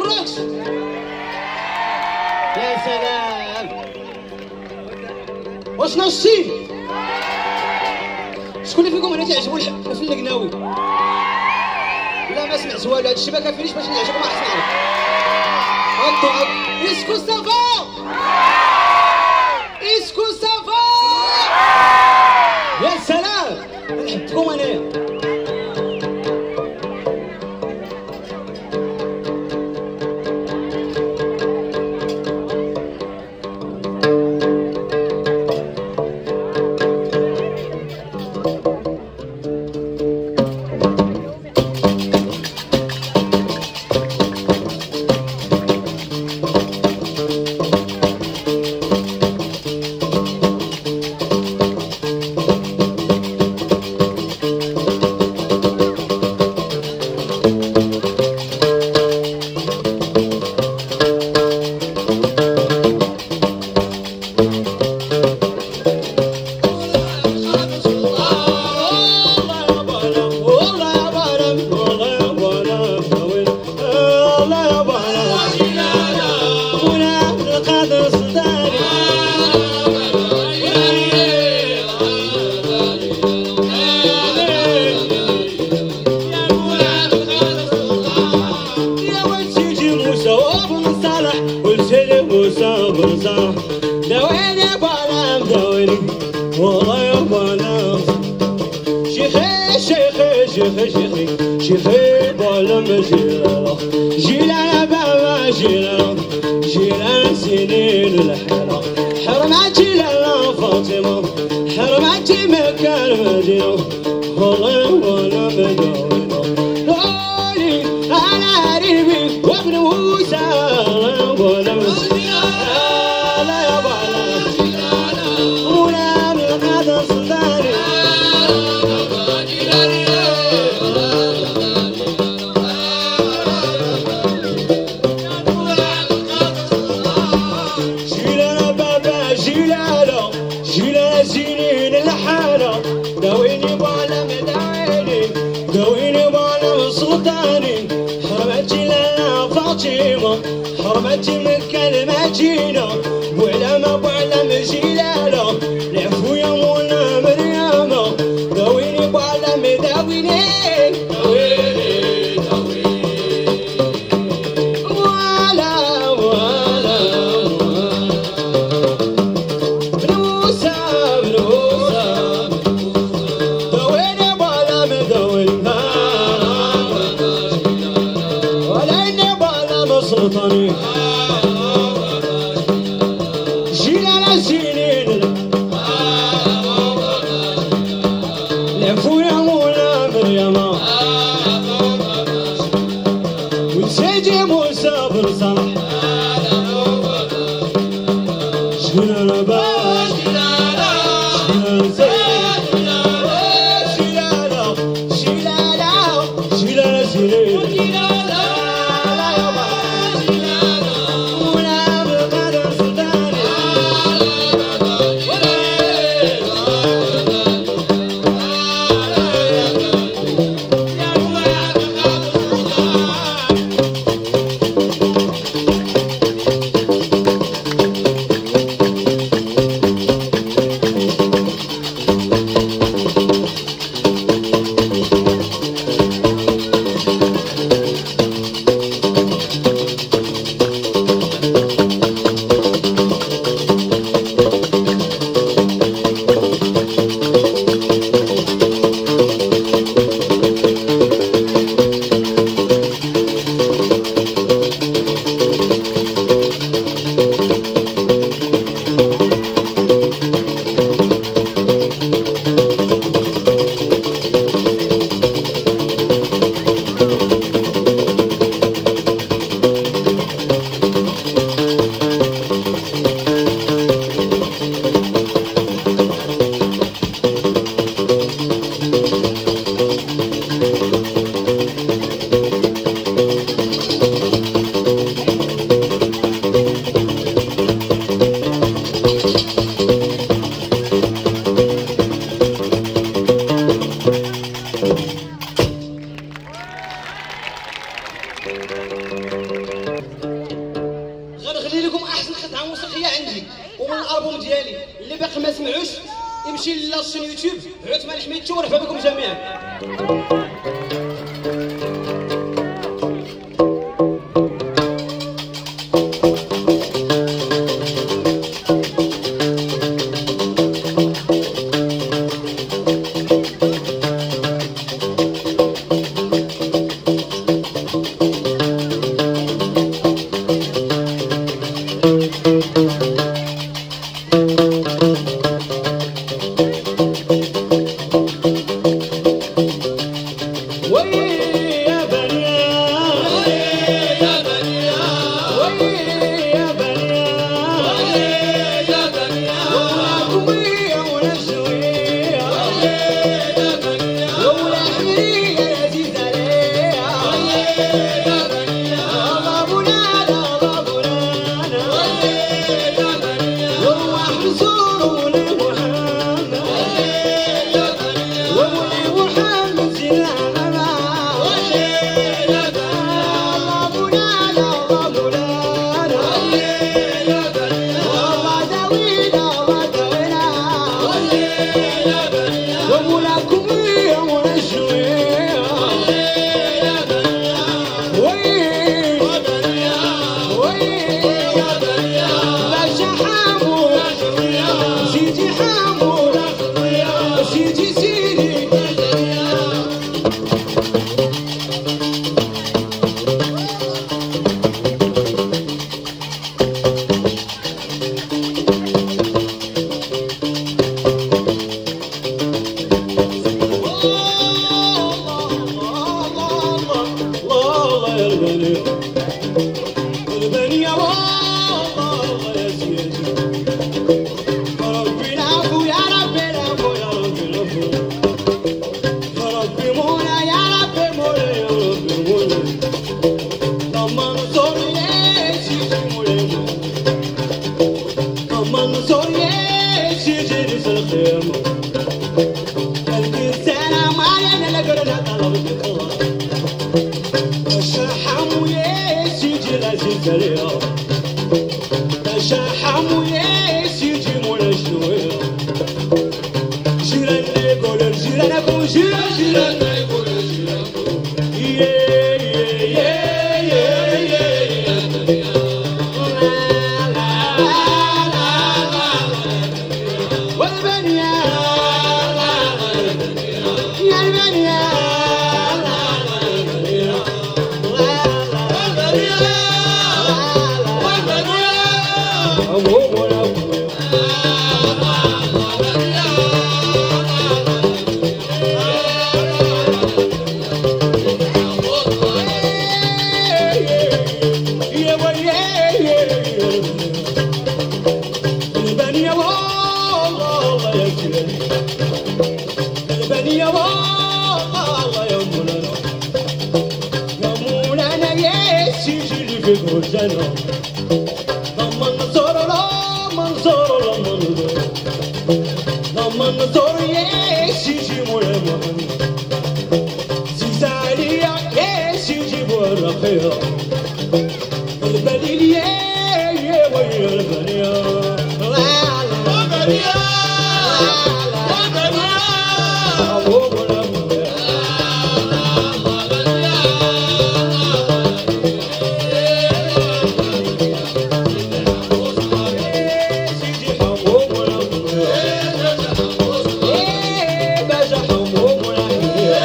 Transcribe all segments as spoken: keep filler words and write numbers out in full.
الرقص. يا سلام. واش ناصين؟ شكون اللي فيكم انا تعجبو في القناوي؟ لا ما سمعت والو، هاد الشيء ما كافينيش باش نعجبو مع حسن. هانتو اسكو سافا؟ اسكو سافا؟ يا سلام. نحبكم انايا. شيخي شيخي شيخي بالم جيلالا جيلالا بابا جيلالا جيلالا سنين الحيرة حرمت جيلالا فاطمة حرمت مكة المدينة والله وانا مداوينة لولي انا قريبي وابن موسى وانا مدينة لا يا بالا ولا بالقدر صداري حرمت مكة المدينة وعلامة بعلم جلالة لعفو يا مولا مريم داويني بعلم داويني داويني داويني ولا ولا بنوسة بنوسة داويني بعلم داويني ولاني بعلم سلطاني جيلالا سنين لعفو يا مولا مريم وتسيدي موسى بن صالح جيلالا باش جيلالا جيلالا جيلالا جيلالا سنين قطعه موسيقيه عندي ومن الالبوم ديالي اللي باقي ما سمعوش يمشي للشين يوتيوب عثمان حميدتو ورحبا بكم جميعا.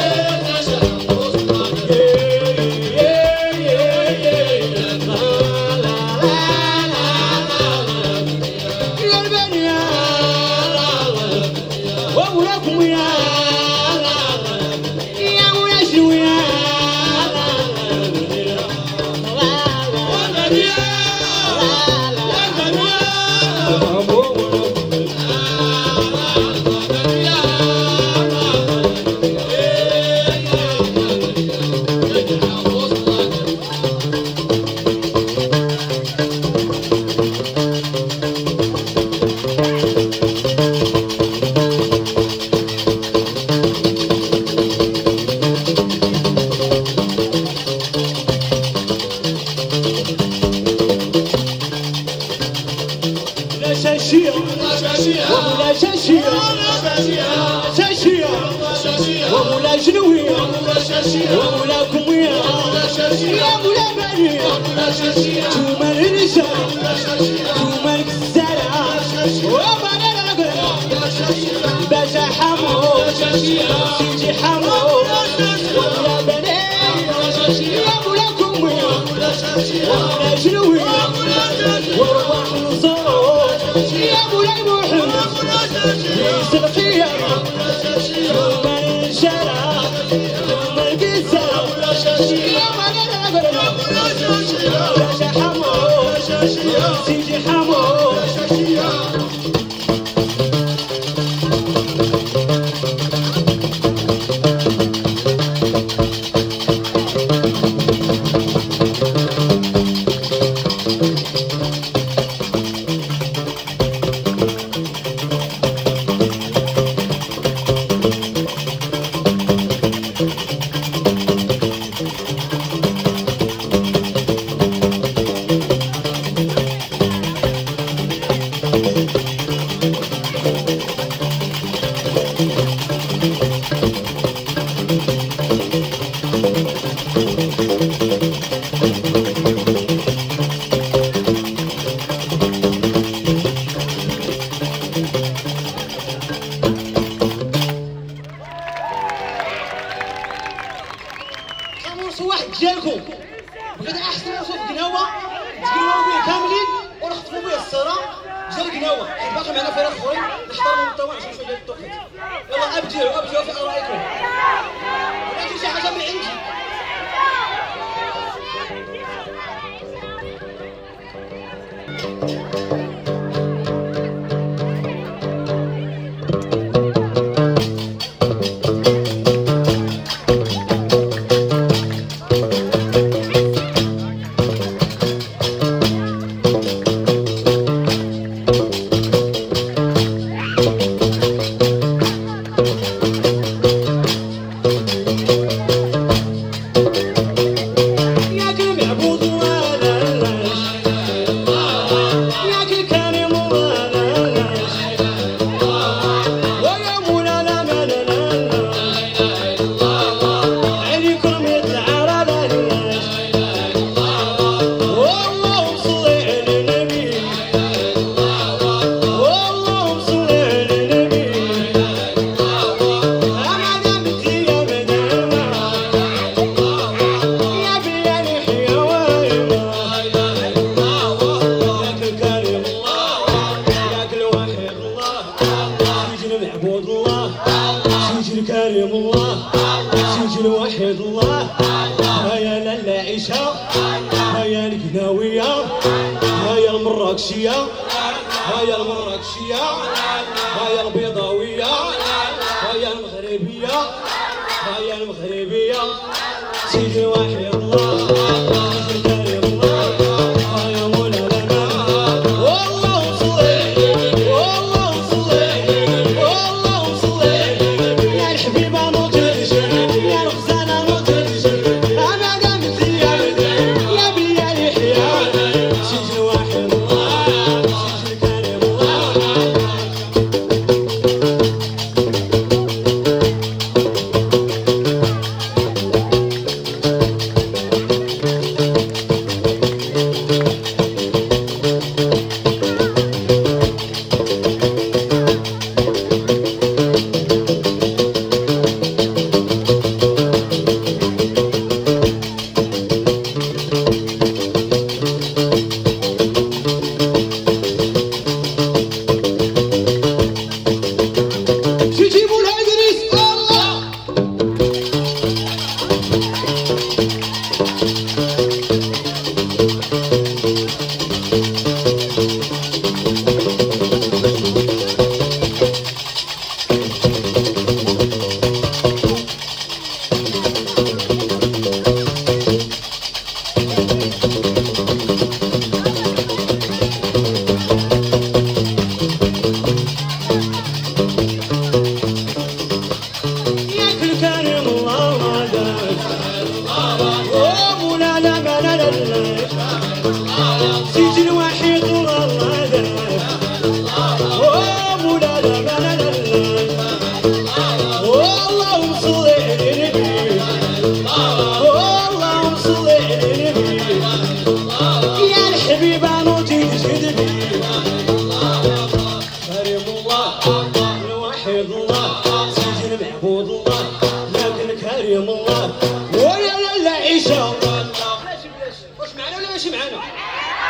Yeah. شاشية شاشية ومولا جنوية ومولا كمية يا مولا بنية توما الرجال توما الكسالة ومالا العقل باشا حمو سيدي حمو يا بنية يا مولا كمية ومولا جنوية وروح نصوت يا مولاي محمد يسر خيامة توما الرجالة توما الكسالة يا مولا العقل باشا حمو سيدي حمو واحد ديالكم بغيت احسن نوصل في قناوه تقلبوا بيه كاملين ونخطفوا بيه الصرا ديال قناوه حيت باقي معنا فرق اخرين نحترموا الطوال عشان شويه ديال التوقيت. يلا ابديو ابديو في رايكم ولكن شي حاجه من عندي. كريم الله سجل وحيد الله هيا للعيشة هيا القناوية هيا المراكشية هيا المراكشية هيا البيضاوية هيا المغربية هيا المغربية سجل وحيد الله سجل كريم الله هيا مولا لنا والله صلي والله صلي والله صلي يا الحبيبة نوترجي يا الخزانة نوترجي أنا قامت يا يا بيا الحياة سجل وحيد الله سجل كريم الله Oh,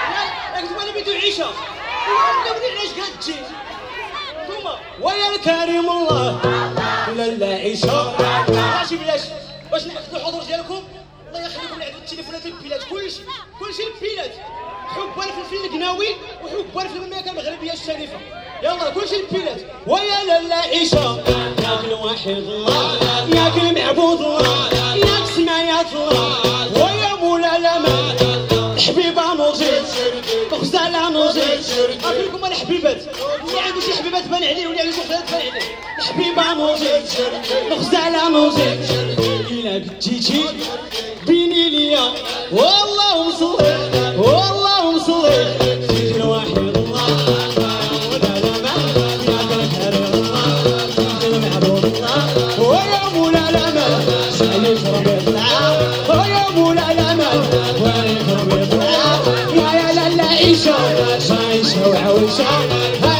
كنتو انا بيدو عيشه ولا بني علاش كتجي نتوما ويا الكريم الله لا لا عيشه ماشي بلاش باش ناخذوا الحضور ديالكم الله يخليكم اللي عندو التليفونات البيلات كلشي كلشي البيلات حبا الفلفل القناوي وحبا في المملكه المغربيه الشريفه يلا كلشي البيلات ويا لالا عيشه ياك الواحد الله ياك المعبود الله ياك سمايات الله ويا مولا الامان الحبيبه نوزيد غزاله نوزيد قلت لكم الحبيبات اللي عنده شي حبيبات بان عليه واللي عنده شي غزالات بان عليه الحبيبه نوزيد غزاله نوزيد الا جيتي بيني ليا والله مصلي والله مصلي سيدي الواحد الله ولا الامان ياك الكريم الله سيدي المعبود الله ويا مولا الامان عليك ربي يطلع ويا مولا الامان وعليك ربي يطلع يا يا لا لا عيشه عيشه وعويشه